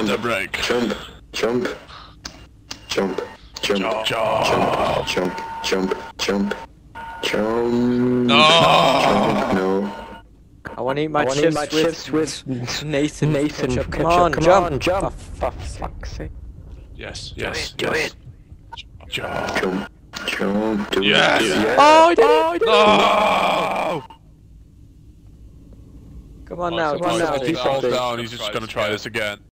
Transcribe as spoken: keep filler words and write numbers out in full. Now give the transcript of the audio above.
under break. Jump, jump, jump, jump, Jump. jump, jump, jump, jump, jump. No. Jump, no. I want to eat my I wanna chips, eat my with, chips with Nathan. Nathan Ketchup. ketchup. Come on, Come jump! on, jump. For fuck's sake. Yes, yes, Do yes. it. Jump. Jump, jump, do Yes. it. Yes. Oh, I did it! No! Come on Oh, now, so come on if now. he do falls something. down, he's just gonna try this again.